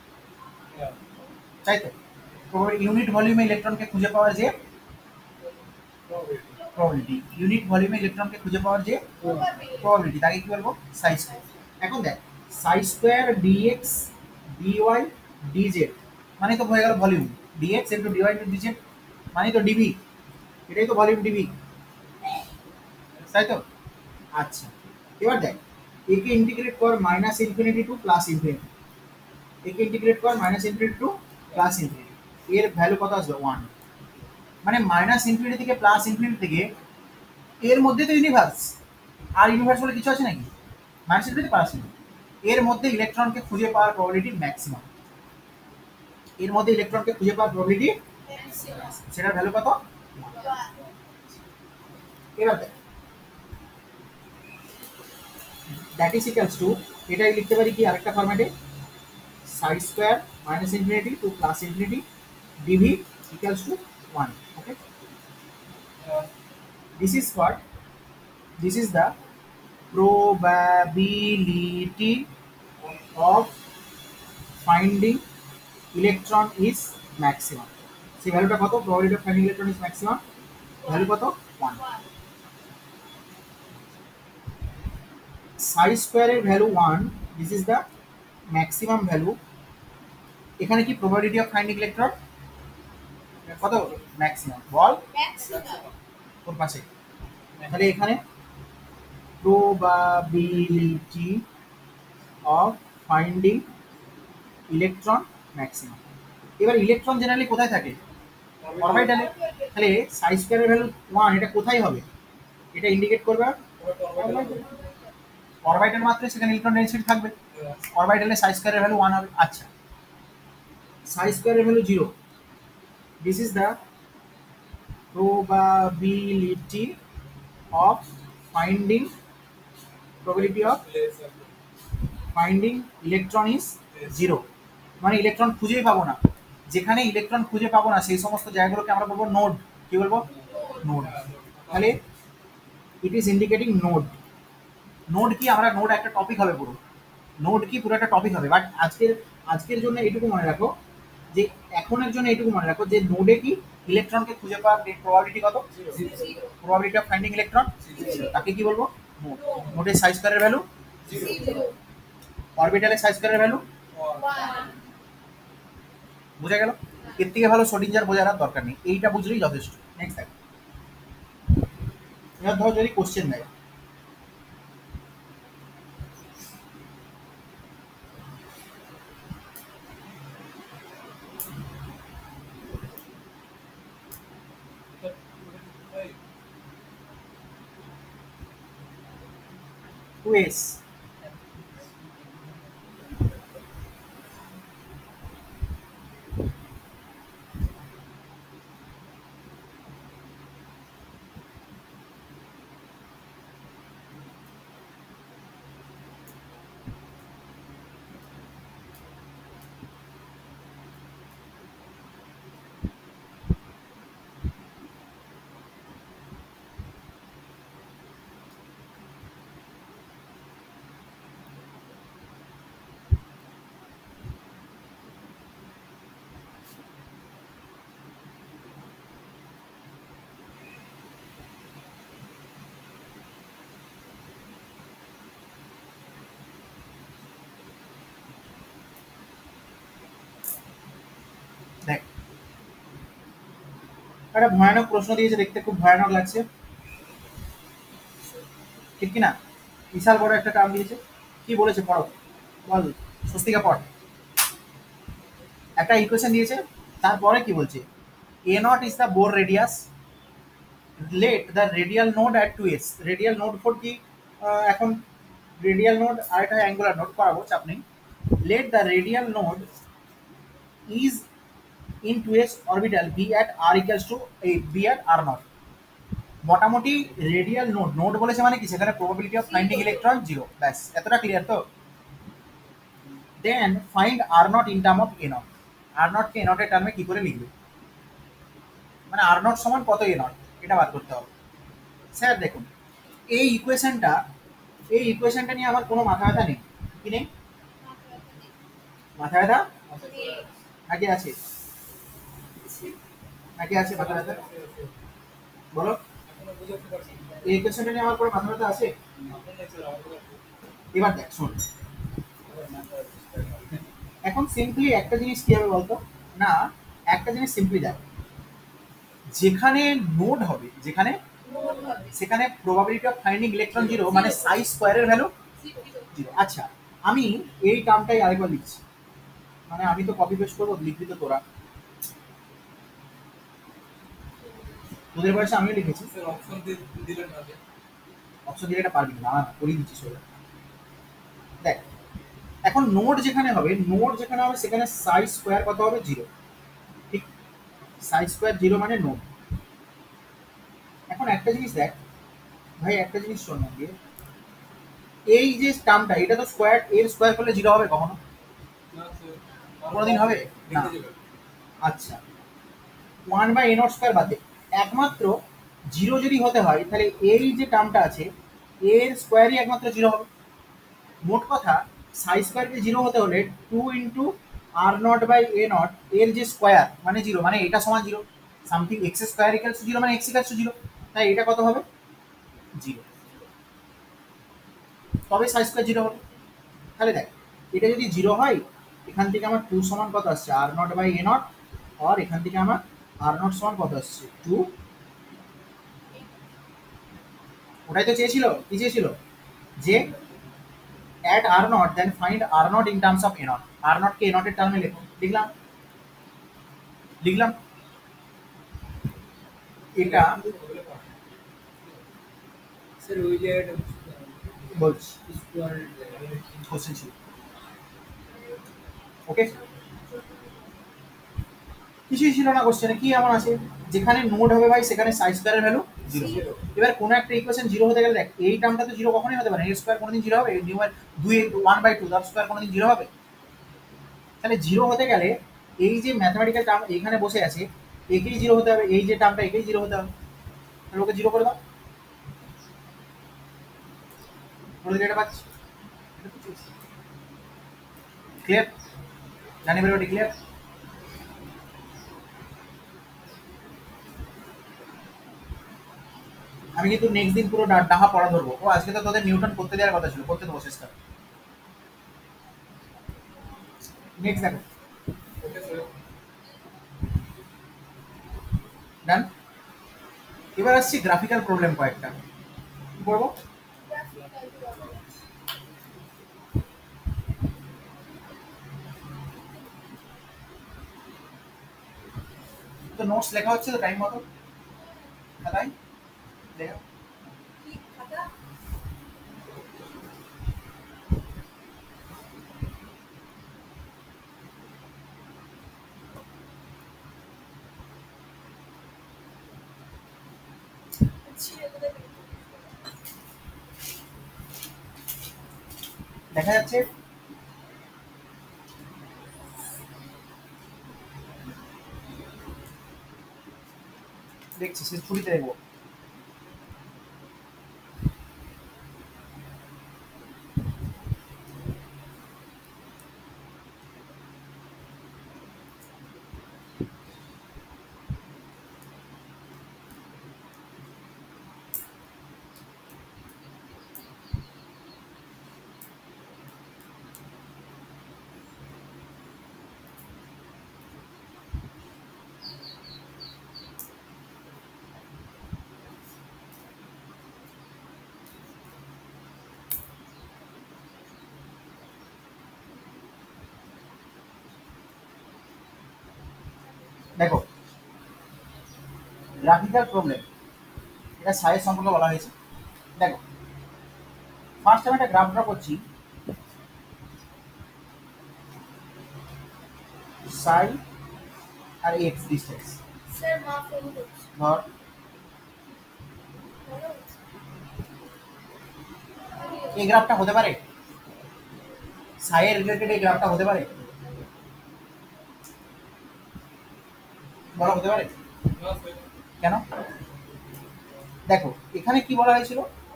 তাই তো? ইউনিট ভলিউমে ইলেকট্রনকে খুঁজে পাওয়ার যে প্রবাবিলিটি, ইউনিট ভলিউমে ইলেকট্রনকে খুঁজে পাওয়ার যে প্রবাবিলিটি, তাকে কি বলবো? সাই স্কয়ার। এখন দেখ, সাই স্কয়ার ডিএক্স ডিওয়াই ডিজেড মানে তো হয়ে গেল volume, dx into dy into dz মানে তো ডিবি, এটাই তো ভলিউম ডিবি, তাই তো? আচ্ছা, এবার দেখ, একে ইন্টিগ্রেট কর minus infinity to plus infinity, একে ইন্টিগ্রেট কর minus infinity to plus infinity, এর ভ্যালু কত আসবে? 1। মানে মাইনাস ইনফিনিটি থেকে প্লাস ইনফিনিটি থেকে এর মধ্যে তো ইউনিভার্স, আর ইউনিভার্স বলে কিছু আছে নাকি? মাইনাস ইনফিনিটি প্লাস ইনফিনিটি, এর মধ্যে ইলেকট্রনকে খুঁজে পাওয়ার প্রবাবিলিটি ম্যাক্সিমাম, এর মধ্যে ইলেকট্রনকে খুঁজে পাওয়ার প্রবাবিলিটি সেটার ভ্যালু কত? এবার দেখ, দ্যাট ইজ ইকুয়ালস টু, এটাই লিখতে পারি কি আরেকটা ফরম্যাটে, psi square minus infinity to plus infinity DV equals to 1। Okay, this is what, this is the probability of finding electron is maximum. সেই ভ্যালুটা কত? probability of finding electron is maximum value কত? 1। সাই স্কয়ারের value 1, this is the maximum value। এখানে কি probability of finding electron কত? ম্যাক্সিমাম। বল তোর পাশে, তাহলে এখানে probability of finding electron maximum। এবার ইলেকট্রন জেনারেলি কোথায় থাকে? অরবিটালে। তাহলে সাই স্কয়ারের ভ্যালু 1, এটা কোথায় হবে? এটা ইন্ডিকেট করবে অরবিটাল, মাত্র সেখানে ইলেকট্রন ডেনসিটি থাকবে, অরবিটালে সাই স্কয়ারের ভ্যালু 1 হবে। আচ্ছা, সাই স্কয়ারের value 0, this is the probability of finding electron is 0, মানে ইলেকট্রন খুঁজেই পাবো না। যেখানে ইলেকট্রন খুঁজে পাবো না সেই সমস্ত জায়গাগুলোকে আমরা বলবো নোড। কি বলবো? নোড। তাহলে it is indicating node. Node কি? আমরা নোড একটা টপিক হবে পুরো, নোড কি পুরো একটা টপিক হবে। বাট আজকের জন্য এইটুকু মনে রাখো, যে এখনের জন্য এইটুকু মনে রাখো যে নোডে কি ইলেকট্রনকে খুঁজে পাওয়ার প্রবাবিলিটি কত? প্রবাবিলিটি অফ ফাইন্ডিং ইলেকট্রন, তাকে কি বলবো? নোড। নোডের সাই স্কয়ারের ভ্যালু 0, অরবিটালের সাই স্কয়ারের ভ্যালু 1। বুঝা গেল? এর থেকে ভালো শ্রোডিঞ্জার বোঝার দরকার নেই, এইটা বুঝলেই যথেষ্ট। নেক্সট দেখ, এবার ধরো যদি কোশ্চেন দেয়, 2s। দেখ একটা ভয়ানক প্রশ্ন দিয়েছে, দেখতে খুব ভয়ানক লাগছে, ঠিক কি না? বিশাল বড় একটা টার্ম দিয়েছে। কি বলেছে পড়ো, বল স্বস্তিকা পড়। একটা ইকুয়েশন দিয়েছে, তারপরে কি বলছে? A naught is the Bohr radius, let the radial node at 2s। Radial node four কি? এখন রেডিয়াল নোড আর একটা অ্যাঙ্গুলার নোড করাবো, চাপ নেই। Let the radial node is in 2s orbital be at R equals to be at R naught. মোটামুটি রেডিয়াল নোড, নোড বলেছে মানে কি? সেখানে probability of finding electron zero. ব্যাস, এতটা ক্লিয়ার তো? Then find R naught in term of a naught. R নটকে এ নটের টার্মে কি করে লিখবে? মানে আর নট সমান কত এ নট, এটা বার করতে হবে। স্যার দেখুন, এই ইকুয়েশনটা নিয়ে আমার কোনো মাথা ব্যথা নেই। কি নেই? মাথা ব্যথা নাকি আছে? নাকি আছে মাথা ব্যথা? বলো, এই ইকুয়েশনটা নিয়ে আমার কোনো মাথা ব্যথা আছে? এবার দেখ শোন, এখন সিম্পলি একটা জিনিস কি হবে বলতো? না, একটা জিনিস সিম্পলি দেখ, যেখানে নোড হবে, যেখানে সেখানে probability of finding electron zero, মানে সাই স্কোয়ারের ভ্যালু জিরো। আচ্ছা, আমি এই টার্মটাই আরেকবার লিখছি, মানে আমি তো কপি পেস্ট করবো, লিখবি তো তোরা, তোদের বয়সে আমিও লিখেছি। অপশন দিলে এটা পারবি না, করিয়ে দিচ্ছি সোজা। দেখ, এখন নোড যেখানে হবে, সেখানে সাই স্কোয়ার কত হবে? জিরো। ঠিক, সাই স্কোয়ার জিরো মানে নোড। এখন একটা জিনিস দেখ ভাই, একটা জিনিস শোন না দিয়ে, এই যে টার্মটা, এটা তো স্কোয়ার, এর স্কোয়ার করলে জিরো হবে কখনো? কোনোদিন হবে না। আচ্ছা, 1/a0 স্কোয়ার বাদে একমাত্র জিরো যদি হতে হয়, তাহলে এই যে টার্মটা আছে এর স্কোয়ারই একমাত্র জিরো হবে। মোট কথা, সাই স্কোয়ারকে জিরো হতে হলে 2 × r0/a0 এর যে স্কোয়ার মানে জিরো, মানে এটা সমান zero. Something X square equals to zero, মানে এক্স ইকুয়ালস টু জিরো। তাই এটা কত হবে? জিরো। তবে সাই স্কোয়ার জিরো হবে। তাহলে দেখ, এটা যদি জিরো হয়, এখান থেকে আমার 2 সমান কত আসছে? r0/a0। আর এখান থেকে আমার r0 সমান কত আসছে? 2। ওটাই তো চেয়েছিল। কি চেয়েছিল? যে at r0 then find r0 in terms of a0। r0 K a0 এর টার্মে লেখো। লিখলাম। এটা স্যার ওই জায়গাটা বলছি, কোশ্চেন ছিল। ওকে, কিছুই ছিল না কোশ্চেনে। কি এমন আছে? যেখানে নোড হবে ভাই, সেখানে সাই স্কোয়ারের ভ্যালু জিরো। এবার কোনো একটা ইকুয়েশন জিরো হতে গেলে দেখ, এই টার্মটা তো জিরো কখনোই হতে পারে না। এর স্কোয়ার কোনোদিন জিরো হবে? দুই 1/2 তার স্কোয়ার কোনোদিন জিরো হবে? তাহলে জিরো হতে গেলে এই যে ম্যাথমেটিক্যাল টার্ম এখানে বসে আছে, একেই জিরো হতে হবে। এই যে টার্মটা, একেই জিরো হতে হবে। তাহলে ওকে জিরো করে দাও, করে দিলে এটা পাচ্ছি। ক্লিয়ার? জানি বেরোটি ক্লিয়ার? আমি কিন্তু নেক্সট দিন পুরো ডাহা পড়া ধরবো। ও আজকে তো তোদের নিউটন করতে দেওয়ার কথা ছিল, করতে দেবো শেষটা। নেক্সট দেখো, ডান। এবার আসছি গ্রাফিক্যাল প্রবলেম কয়েকটা। কি করবো? তো নোটস লেখা হচ্ছে তো টাইম মতো, খাতায় লেখা। দেখা যাচ্ছে দেখছি সে ছুটিতে দেখবো। দেখো গ্রাফিক্যাল প্রবলেম, এটা সাইজ সম্পর্কে বলা হয়েছে। দেখো ফার্স্ট আমি একটা গ্রাফ ড্র করছি, সাই আর এক্স ডিস্টেন্স। স্যার মা ফোন করছে। ধর এই গ্রাফটা হতে পারে, সাই এর রিলেটেড এই গ্রাফটা হতে পারে, বলা হতে পারে কেন? দেখো এখানে কি বলা হয়েছিল,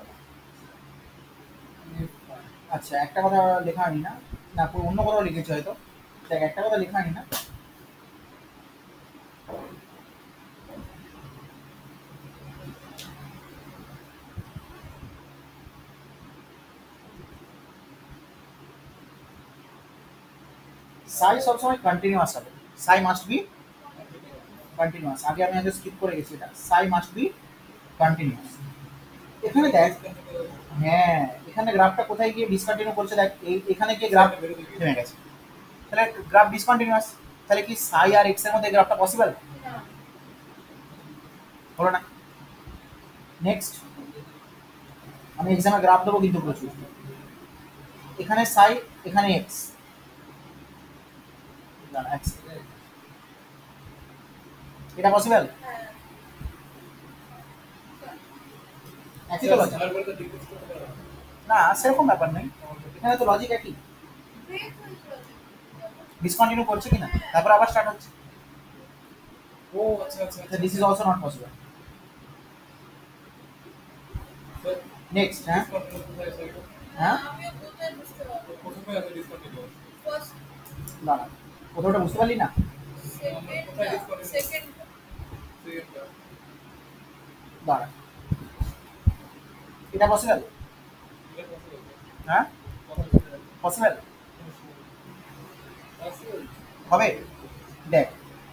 আচ্ছা একটা কথা লেখা হয়নি না, না অন্য কোথাও লিখেছি হয়তো, দেখ একটা কথা লেখা হয়নি না, সাই সবসময় কন্টিনিউয়াস হবে, সাই মাস্ট বি কন্টিনিউয়াস। আগে আমি আগে স্কিপ করে গেছি, এটা সাই মাস্ট বি কন্টিনিউয়াস। এখানে দেখ, হ্যাঁ এখানে গ্রাফটা কোথায় গিয়ে ডিসকন্টিনিউ করছে, দেখ এখানে গিয়ে গ্রাফ থেমে গেছে, তাহলে গ্রাফ ডিসকন্টিনিউয়াস, তাহলে কি সাই আর এক্স এর মধ্যে গ্রাফটা পসিবল হলো না? নেক্সট আমি এক্সামে গ্রাফ দেবো কিন্তু প্রচুর, এখানে সাই এখানে এক্স, এটা পসিবল? একই তো লজিক না, সেরকম ব্যাপার নেই, এখানে তো লজিক একই, ডিসকন্টিনিউ করছে কিনা তারপর আবার স্টার্ট হচ্ছে, ও আচ্ছা আচ্ছা আচ্ছা this is also not possible. Next হ্যাঁ হ্যাঁ আমিও কোথায় বুঝতে পারবো। প্রথমে আছে ডিসকন্টিনিউ ফার্স্ট দাঁড়া, কোথাওটা বুঝতে পারলি না? সেকেন্ড দাঁড়া, এটা পসিবল? হ্যাঁ পসিবল হবে। দেখ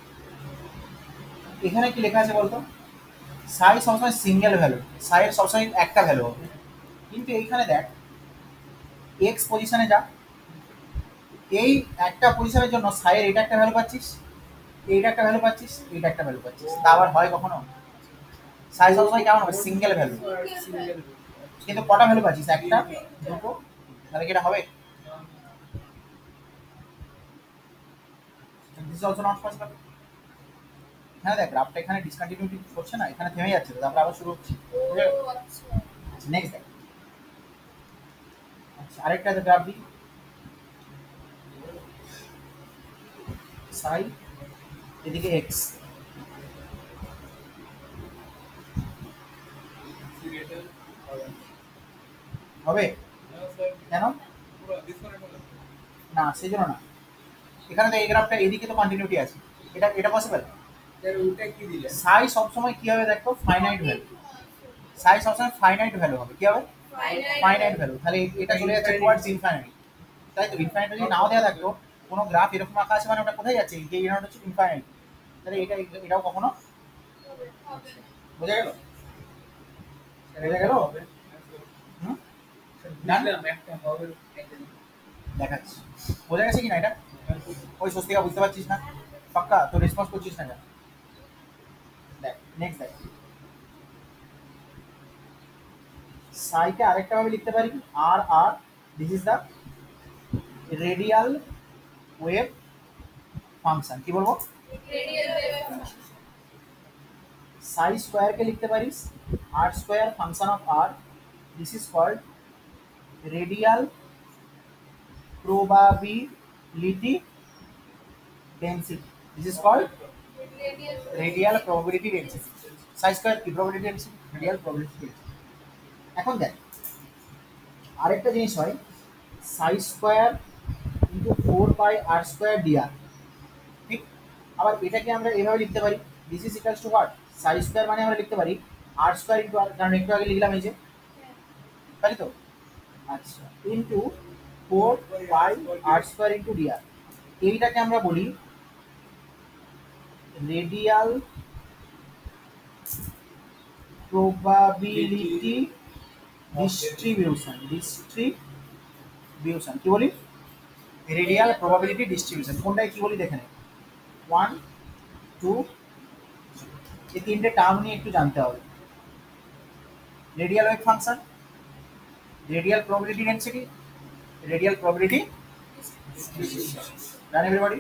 এখানে কি লেখা আছে বলতো, সাই সবসময় সিঙ্গেল ভ্যালু, সাইয়ের সবসময় একটা ভ্যালু হবে, কিন্তু এইখানে দেখ এক্স পজিশনে যা, এই একটা পজিশনের জন্য সাইয়ের এটা একটা ভ্যালু পাচ্ছিস, এইটা একটা ভ্যালু পাচ্ছিস, এইটা একটা ভ্যালু পাচ্ছিস, তা আবার হয় কখনো? সাই সবসময় কেমন হবে, সিঙ্গেল ভ্যালু, সিঙ্গেল কিন্তু কটা ভ্যালু পাচ্ছিস, একটা দুটো, তাহলে কি এটা হবে? This is also not possible. হ্যাঁ দেখ গ্রাফটা এখানে ডিসকন্টিনিউটি করছে না, এখানে থেমে যাচ্ছে, তারপর আবার শুরু হচ্ছে। ও আচ্ছা নেক্সট দেখ, আচ্ছা আরেকটা গ্রাফ দিই, সাই এদিকে এক্স সিরিয়াল হবে না স্যার কেন? পুরো ডিসকনেক্ট হলো না সেই জন্য না, এখানে তো এই গ্রাফটা এদিকে তো কন্টিনিউটি আছে, এটা এটা পসিবল। স্যার ওটা কি দিলেন সাই সবসময় কি হবে দেখো, ফাইনাইট ভ্যালু, সাই সবসময় ফাইনাইট ভ্যালু হবে, কি হবে? ফাইনাইট ভ্যালু, তাহলে এটা চলে যাচ্ছে টুয়ার্ডস ইনফাইনাইট, তাই তো? ইনফাইনাইট যদি নাও দেওয়া থাকতো, কোনো গ্রাফ এরকম আঁকা আছে মানে ওটা কোথায় যাচ্ছে, যে ইউনিট হচ্ছে ইনফাইনাইট, তাহলে এটা এটাও কখনো বোঝা গেল? বোঝা গেল? হুম দিলাম একটা হবে দেখাচ্ছি, বোঝা গেছে কি না এটা? ওই স্বস্তিকা বুঝতে পারছিস না, পাক্কা তো রেসপন্স করছিস না কেন? দেখ নেক্সট দেখ, সাইকে আরেকটা ভাবে লিখতে পারি, আর আর this is the radial wave function, কি বলবো? রেডিয়াল ওয়েভ সাই স্কোয়ারকে লিখতে পারিস R square function of R, this is called radial probability density. This is called radial probability density. Psi square কি probability density, radial probability density. এখন দেখ আরেকটা জিনিস হয় psi square into 4 pi R square DR, ঠিক? আবার এটাকে আমরা এভাবে লিখতে পারি, this is equals to what, psi square মানে আমরা লিখতে পারি আর স্কোয়ার ইন্টু আর, কারণ একটু আগে লিখলাম এই যে, তাই তো? আচ্ছা, into 4 pi R square into DR, এইটাকে আমরা বলি রেডিয়াল প্রবাবিলিটি ডিস্ট্রিবিউশন। কি বলি? Radial probability distribution. কোনটাই কি বলি দেখে নে, 1 2 এই তিনটে টার্ম নিয়ে একটু জানতে হবে। Radial wave function, radial probability density, radial probability distribution. জান এভরিবডি?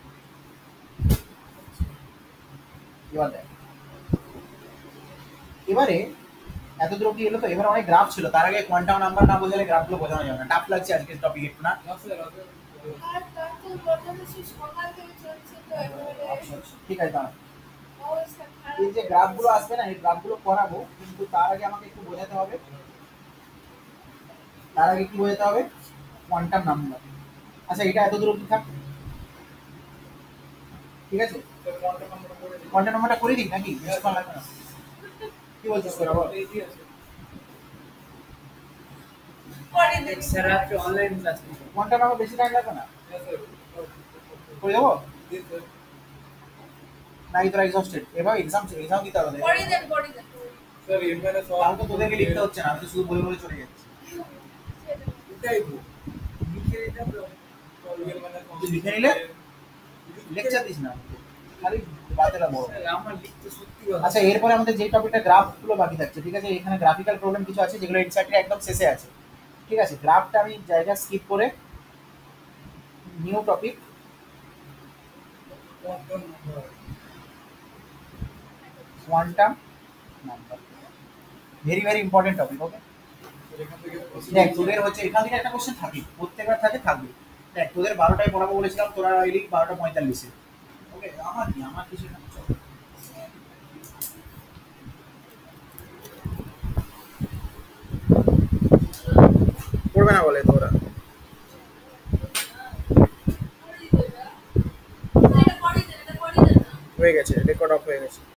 এবারে এত দূর অব্দি এলো তো, এবার অনেক গ্রাফ ছিল, তার আগে কোয়ান্টাম নাম্বার না বোঝালে গ্রাফগুলো বোঝানো যাবে না, টাফ লাগছে আজকের টপিক একটু না? আর তারপর বর্তমানে সেই সকাল থেকে চলছে তো একেবারে ঠিক আছে, দাঁড়া, অবস্থা খারাপ। এই যে গ্রাফগুলো আসবে না, এই গ্রাফগুলো করাবো, কিন্তু তার আগে আমাকে একটু বোঝাতে হবে, তার আগে কি বোঝাতে হবে, কোয়ান্টাম নাম্বার। আচ্ছা, এটা এত দূর অব্দি থাক, ঠিক আছে? কোয়ান্টাম নাম্বারটা করে দিই নাকি? বেশিক্ষণ লাগবে না। কি বলছিস তোরা বল? পরে দেখি স্যার আজকে অনলাইন ক্লাস নিচ্ছে। কোয়ান্টাম নাম্বার বেশি টাইম লাগবে না, করে দেবো নাকি তোরা এক্সস্টেড? এবার এক্সাম দিতে হবে। পরে দেন স্যার এর মানে সব তাহলে তো তোদেরকে লিখতে হচ্ছে না, আমি তো শুধু বলে বলে চলে যাচ্ছি। এটাই তো লিখে এটা তো এর মানে তুই লিখে নিলে লেকচার দিস না, খালি বাতেলা বড়। স্যার আমার লিখতে সত্যি কথা। আচ্ছা, এরপরে আমাদের যে টপিকটা গ্রাফগুলো বাকি থাকছে, ঠিক আছে? এখানে গ্রাফিক্যাল প্রবলেম কিছু আছে যেগুলো এনসাইটে একদম শেষে আছে, ঠিক আছে? গ্রাফটা আমি জায়গা স্কিপ করে new topic, quantum number, very very important topic. Okay, এখান থেকে দেখ তোদের হচ্ছে এখান থেকে একটা কোশ্চেন থাকে, প্রত্যেকবার থাকবে। দেখ তোদের 12টায় পড়াবো বলেছিলাম, তোরা এলি 12:45-এ। ওকে, আমার কিছু না, চল। পড়বে না বলে তোরা, এটা পরে দেন হয়ে গেছে, রেকর্ড অফ হয়ে গেছে।